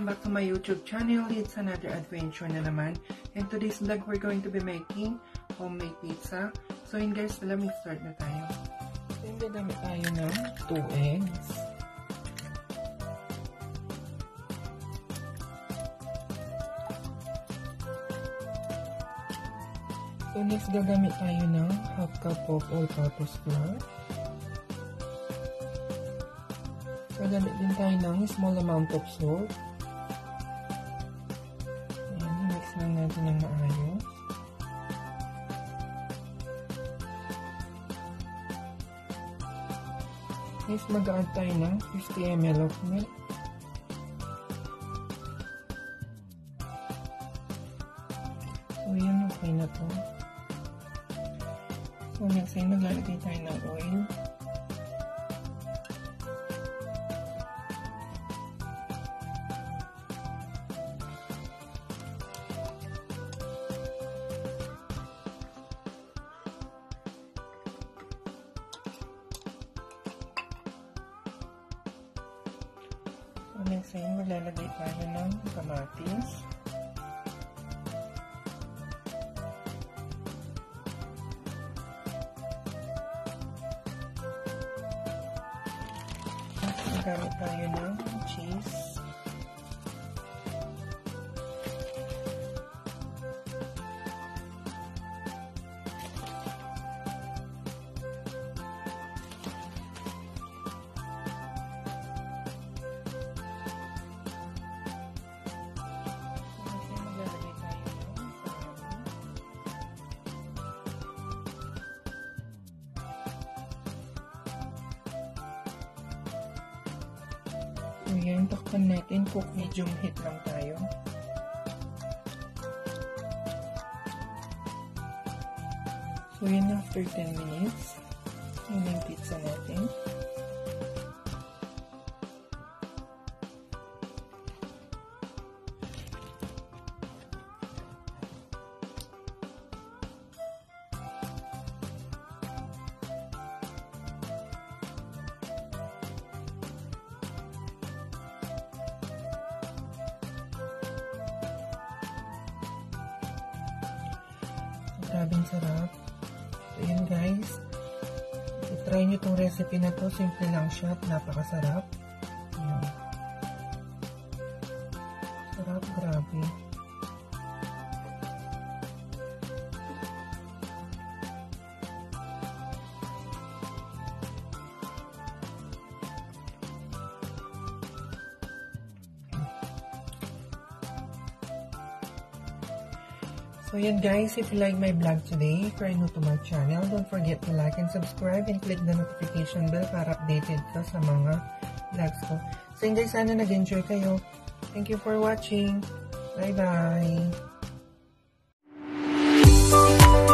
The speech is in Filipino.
back to my YouTube channel. It's another adventure na naman. And today's vlog, we're going to be making homemade pizza. So yun guys, let me start na tayo. So yun, gagamit tayo ng 2 eggs. So next, gagamit tayo ng half cup of all-purpose flour. Gagamit din tayo ng small amount of salt. Ayan, mix lang natin ng maayos. Next, mag-add tayo ng 50 ml of milk. So, yan, okay na to. So, next ay maglalagay tayo ng oil. So, next ay maglalagay tayo ng kamatis. Gamit tayo ng cheese. So yan, takpan natin. Cook medium heat lang tayo. So yan, after 10 minutes, yun yung pizza natin. Grabing sarap. So yun guys, i-try nyo itong recipe na to. Simple lang siya at napakasarap. Ayan. Sarap, grabe. So yan guys, if you like my vlog today, if you're new to my channel, don't forget to like and subscribe and click the notification bell para updated ka sa mga vlogs ko. So yun guys, sana nag-enjoy kayo. Thank you for watching. Bye bye!